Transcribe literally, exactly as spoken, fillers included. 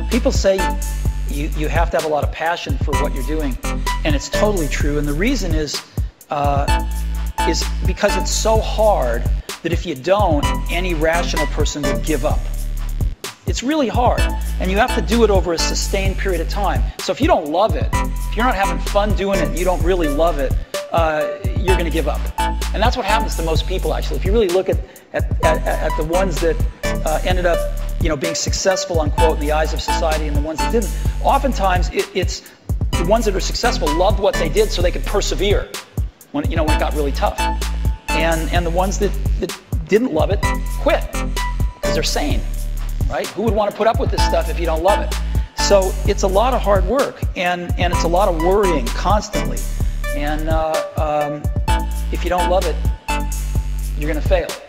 People say you, you have to have a lot of passion for what you're doing, and it's totally true. And the reason is, uh, is because it's so hard that if you don't, any rational person would give up. It's really hard, and you have to do it over a sustained period of time. So if you don't love it, if you're not having fun doing it, you don't really love it, uh, you're going to give up. And that's what happens to most people, actually. If you really look at, at, at, at the ones that uh, ended up you know, being successful, unquote, in the eyes of society and the ones that didn't, oftentimes it, it's the ones that are successful loved what they did so they could persevere when, you know, when it got really tough. And, and the ones that, that didn't love it quit because they're sane. Right? Who would want to put up with this stuff if you don't love it? So it's a lot of hard work, and, and it's a lot of worrying constantly. And uh, um, if you don't love it, you're going to fail.